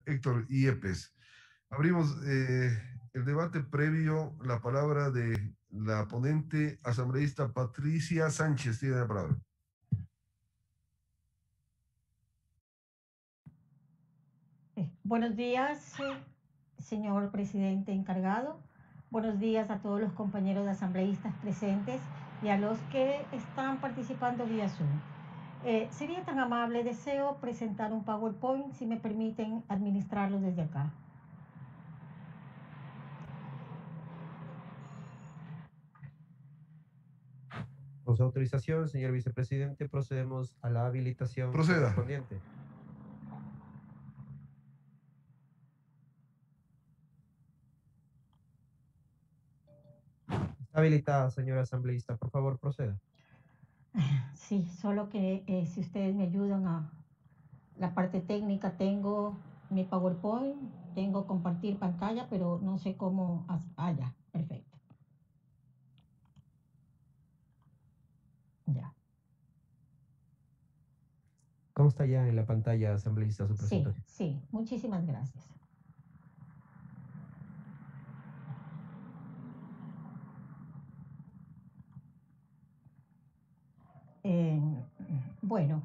Héctor Yepes. Abrimos el debate previo, la palabra de la ponente asambleísta Patricia Sánchez. Tiene la palabra. Buenos días, señor presidente encargado. Buenos días a todos los compañeros asambleístas presentes y a los que están participando vía Zoom. Sería tan amable, deseo presentar un PowerPoint, si me permiten administrarlo desde acá. Con su autorización, señor vicepresidente, procedemos a la habilitación Proceda. correspondiente. Está habilitada, señora asambleísta. Por favor, proceda. Sí, solo que si ustedes me ayudan a la parte técnica, tengo mi PowerPoint, tengo compartir pantalla, pero no sé cómo. Ya, perfecto. Ya. Consta ya en la pantalla, asambleísta, su Sí, presentación. sí, muchísimas gracias. Bueno,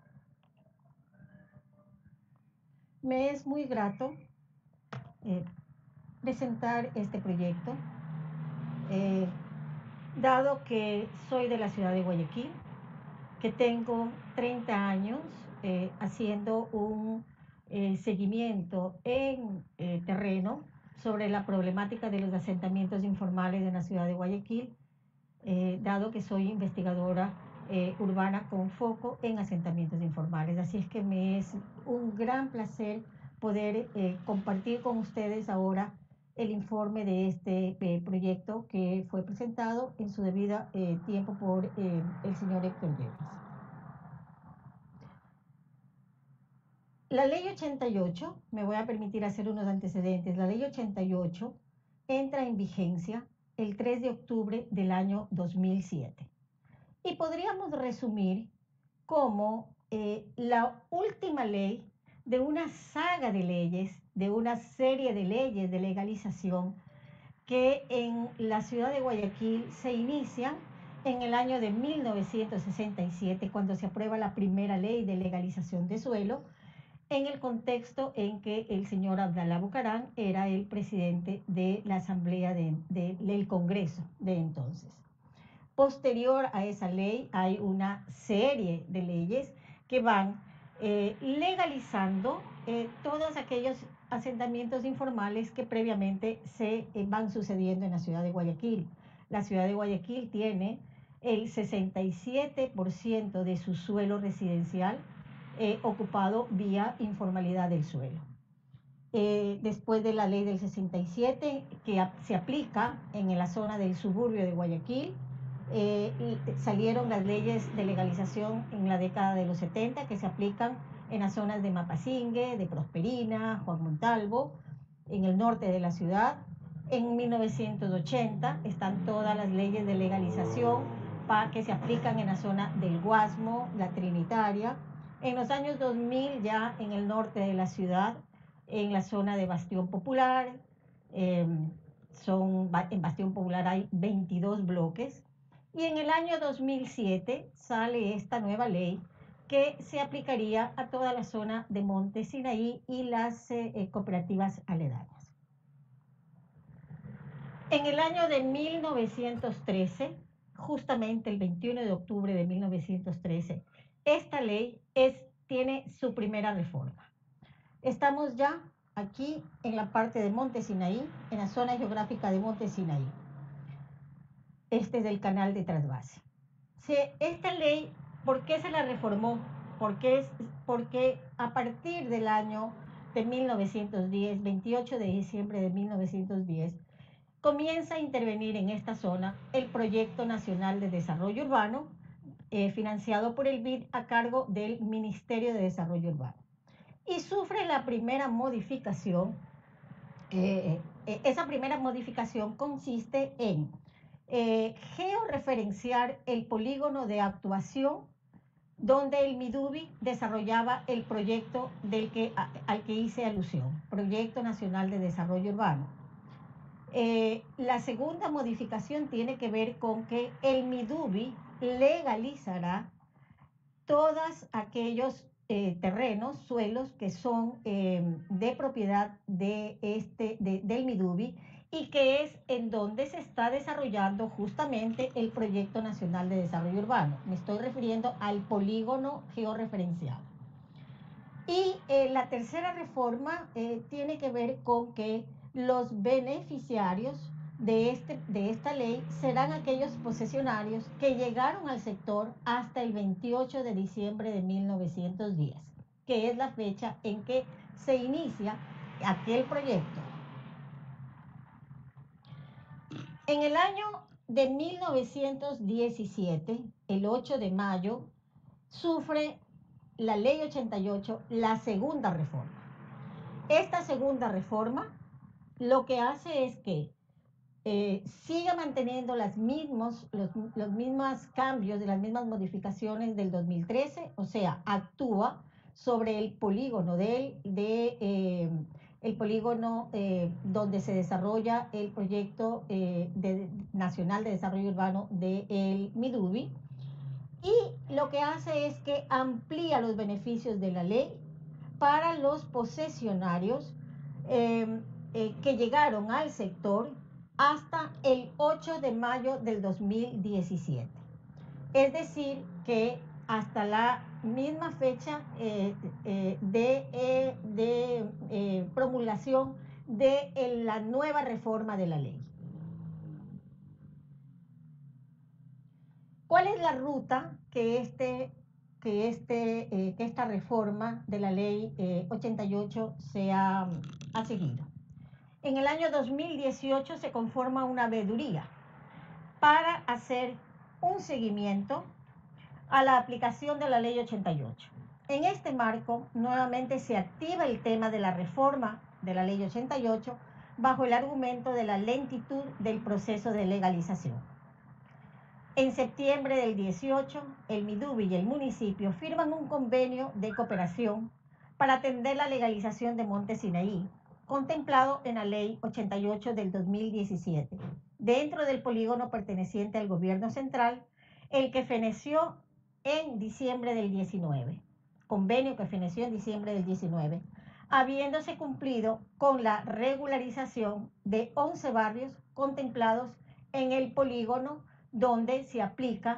me es muy grato presentar este proyecto, dado que soy de la ciudad de Guayaquil, que tengo 30 años haciendo un seguimiento en terreno sobre la problemática de los asentamientos informales en la ciudad de Guayaquil, dado que soy investigadora urbana con foco en asentamientos informales. Así es que me es un gran placer poder compartir con ustedes ahora el informe de este proyecto que fue presentado en su debido tiempo por el señor Héctor Yepes. La ley 88, me voy a permitir hacer unos antecedentes, la ley 88 entra en vigencia el 3 de octubre del año 2007. Y podríamos resumir como la última ley de una saga de leyes, de una serie de leyes de legalización que en la ciudad de Guayaquil se inician en el año de 1967, cuando se aprueba la primera ley de legalización de suelo, en el contexto en que el señor Abdalá Bucaram era el presidente de la Asamblea del Congreso de entonces. Posterior a esa ley hay una serie de leyes que van legalizando todos aquellos asentamientos informales que previamente se van sucediendo en la ciudad de Guayaquil. La ciudad de Guayaquil tiene el 67% de su suelo residencial ocupado vía informalidad del suelo. Después de la ley del 67, que se aplica en la zona del suburbio de Guayaquil, salieron las leyes de legalización en la década de los 70 que se aplican en las zonas de Mapasingue, de Prosperina, Juan Montalvo, en el norte de la ciudad. En 1980 están todas las leyes de legalización que se aplican en la zona del Guasmo, la Trinitaria. En los años 2000 ya en el norte de la ciudad, en la zona de Bastión Popular, en Bastión Popular hay 22 bloques, y en el año 2007 sale esta nueva ley que se aplicaría a toda la zona de Monte Sinaí y las cooperativas aledañas. En el año de 1913, justamente el 21 de octubre de 1913, esta ley tiene su primera reforma. Estamos ya aquí en la parte de Monte Sinaí, en la zona geográfica de Monte Sinaí. Este es el canal de trasvase. Esta ley, ¿por qué se la reformó? Porque a partir del año de 1910, 28 de diciembre de 1910, comienza a intervenir en esta zona el Proyecto Nacional de Desarrollo Urbano, financiado por el BID a cargo del Ministerio de Desarrollo Urbano. Y sufre la primera modificación. Esa primera modificación consiste en georreferenciar el polígono de actuación donde el Midubi desarrollaba el proyecto al que hice alusión, Proyecto Nacional de Desarrollo Urbano. La segunda modificación tiene que ver con que el Midubi legalizará todos aquellos terrenos, suelos que son de propiedad del Midubi y que es en donde se está desarrollando justamente el Proyecto Nacional de Desarrollo Urbano. Me estoy refiriendo al polígono georreferenciado. Y la tercera reforma tiene que ver con que los beneficiarios de esta ley serán aquellos posesionarios que llegaron al sector hasta el 28 de diciembre de 1910, que es la fecha en que se inicia aquel proyecto. En el año de 1917, el 8 de mayo, sufre la Ley 88, la segunda reforma. Esta segunda reforma lo que hace es que siga manteniendo los mismos cambios y las mismas modificaciones del 2013, o sea, actúa sobre el polígono donde se desarrolla el proyecto nacional de desarrollo urbano del Midubi, y lo que hace es que amplía los beneficios de la ley para los posesionarios que llegaron al sector hasta el 8 de mayo del 2017. Es decir, que hasta la misma fecha de promulgación de la nueva reforma de la ley. ¿Cuál es la ruta que esta reforma de la ley 88 se ha seguido? En el año 2018 se conforma una veeduría para hacer un seguimiento a la aplicación de la ley 88. En este marco, nuevamente se activa el tema de la reforma de la ley 88 bajo el argumento de la lentitud del proceso de legalización. En septiembre del 18, el Midubi y el municipio firman un convenio de cooperación para atender la legalización de Monte Sinaí, contemplado en la Ley 88 del 2017, dentro del polígono perteneciente al gobierno central, el que feneció en diciembre del 19, convenio que feneció en diciembre del 19, habiéndose cumplido con la regularización de 11 barrios contemplados en el polígono donde se aplica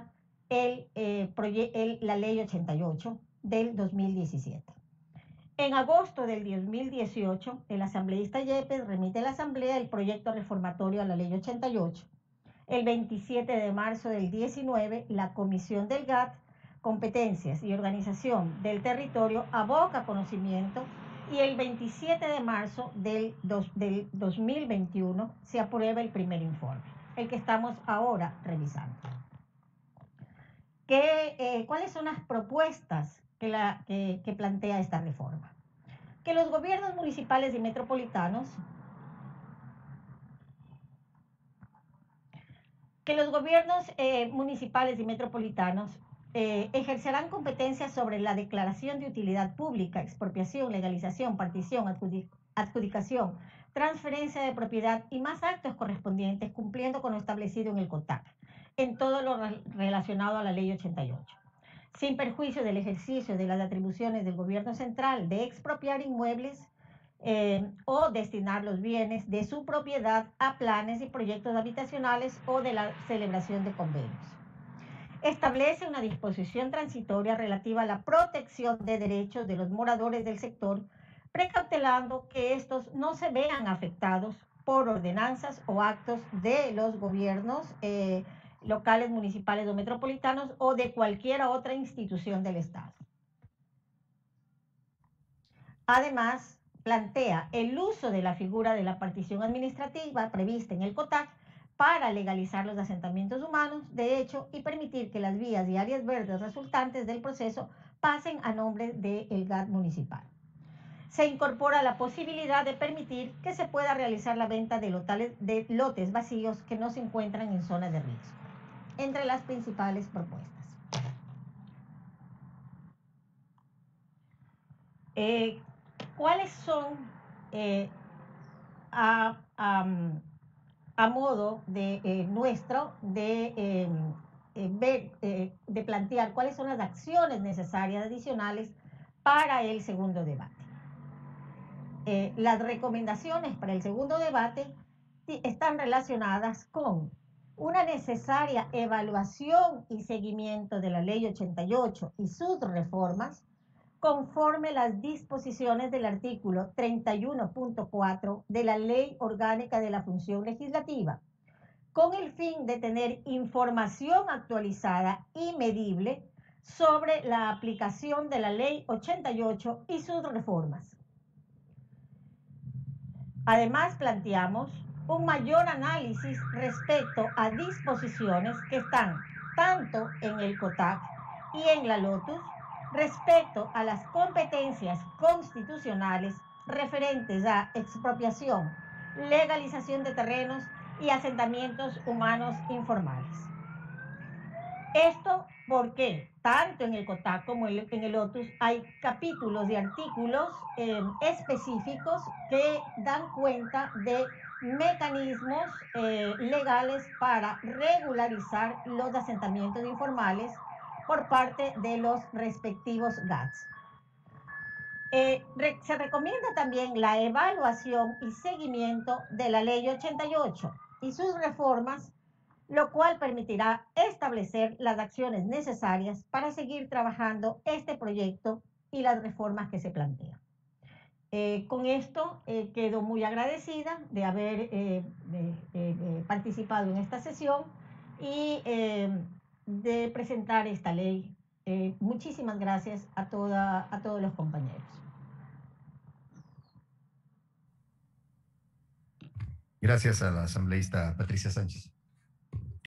la Ley 88 del 2017. En agosto del 2018, el asambleísta Yepes remite a la Asamblea el proyecto reformatorio a la Ley 88. El 27 de marzo del 19, la Comisión del GAT, Competencias y Organización del Territorio, aboca conocimiento y el 27 de marzo del 2021 se aprueba el primer informe, el que estamos ahora revisando. ¿Cuáles son las propuestas que plantea esta reforma? Que los gobiernos municipales y metropolitanos ejercerán competencias sobre la declaración de utilidad pública, expropiación, legalización, partición, adjudicación, transferencia de propiedad y más actos correspondientes, cumpliendo con lo establecido en el COTAC, en todo lo relacionado a la Ley 88, sin perjuicio del ejercicio de las atribuciones del gobierno central de expropiar inmuebles o destinar los bienes de su propiedad a planes y proyectos habitacionales o de la celebración de convenios. Establece una disposición transitoria relativa a la protección de derechos de los moradores del sector, precautelando que estos no se vean afectados por ordenanzas o actos de los gobiernos locales, municipales o metropolitanos o de cualquier otra institución del Estado. Además, plantea el uso de la figura de la partición administrativa prevista en el COTAC para legalizar los asentamientos humanos, de hecho, y permitir que las vías y áreas verdes resultantes del proceso pasen a nombre del GAT municipal. Se incorpora la posibilidad de permitir que se pueda realizar la venta de lotes vacíos que no se encuentran en zonas de riesgo, entre las principales propuestas. ¿Cuáles son, a modo de nuestro, de plantear cuáles son las acciones necesarias adicionales para el segundo debate? Las recomendaciones para el segundo debate están relacionadas con una necesaria evaluación y seguimiento de la Ley 88 y sus reformas, conforme las disposiciones del artículo 31.4 de la Ley Orgánica de la Función Legislativa, con el fin de tener información actualizada y medible sobre la aplicación de la Ley 88 y sus reformas. Además, planteamos un mayor análisis respecto a disposiciones que están tanto en el COTAC y en la LOTUS respecto a las competencias constitucionales referentes a expropiación, legalización de terrenos y asentamientos humanos informales. Esto porque tanto en el COTAC como en el LOTUS hay capítulos de artículos específicos que dan cuenta de mecanismos legales para regularizar los asentamientos informales por parte de los respectivos GATS. Se recomienda también la evaluación y seguimiento de la Ley 88 y sus reformas, lo cual permitirá establecer las acciones necesarias para seguir trabajando este proyecto y las reformas que se plantean. Con esto quedo muy agradecida de haber participado en esta sesión y de presentar esta ley. Muchísimas gracias a todos los compañeros. Gracias a la asambleísta Patricia Sánchez.